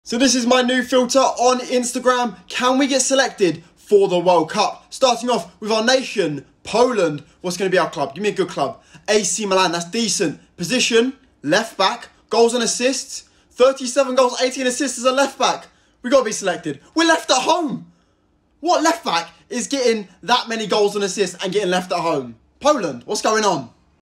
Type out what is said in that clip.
So this is my new filter on Instagram. Can we get selected for the World Cup? Starting off with our nation, Poland. What's going to be our club? Give me a good club. AC Milan, that's decent. Position, left back. Goals and assists. 37 goals, 18 assists as a left back. We got to be selected. We're left at home. What left back is getting that many goals and assists and getting left at home? Poland, what's going on?